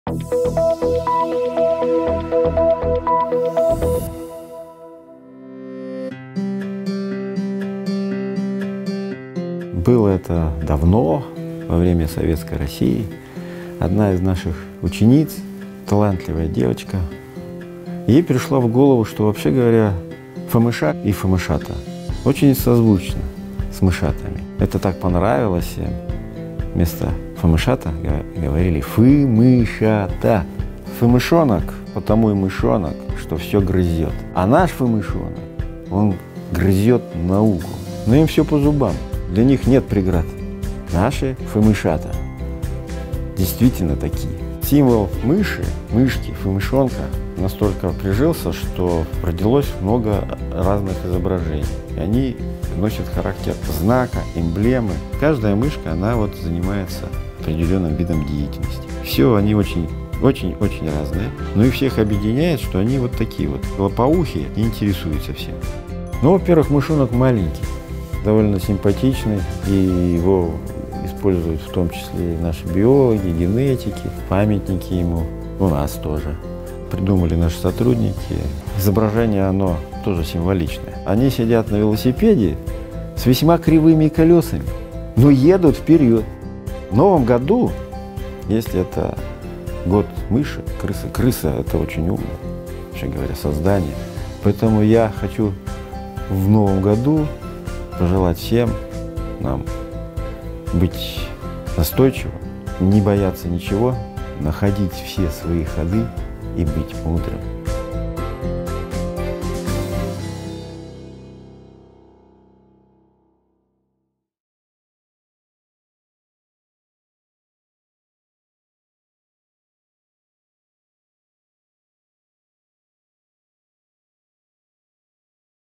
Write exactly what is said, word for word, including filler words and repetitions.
Было это давно, во время Советской России. Одна из наших учениц, талантливая девочка, ей пришло в голову, что, вообще говоря, фамыша и фамышата очень созвучно с мышатами. Это так понравилось им. Вместо фамышата говорили фымышата. Фымышонок, потому и мышонок, что все грызет. А наш фымышонок, он грызет науку. Но им все по зубам. Для них нет преград. Наши фымышата действительно такие. Символ мыши, мышки, фымышонка настолько прижился, что родилось много разных изображений. И они носят характер знака, эмблемы. Каждая мышка, она вот занимается определенным видом деятельности. Все они очень, очень, очень разные. Но и всех объединяет, что они вот такие вот лопоухие и интересуются всем. Ну, во-первых, мышонок маленький, довольно симпатичный, и его используют в том числе и наши биологи, генетики, памятники ему, у нас тоже. Придумали наши сотрудники. Изображение, оно тоже символичное. Они сидят на велосипеде с весьма кривыми колесами, но едут вперед. В новом году, если это год мыши, крысы, крыса – это очень умно, вообще говоря, создание. Поэтому я хочу в новом году пожелать всем нам быть настойчивым, не бояться ничего, находить все свои ходы и быть мудрым.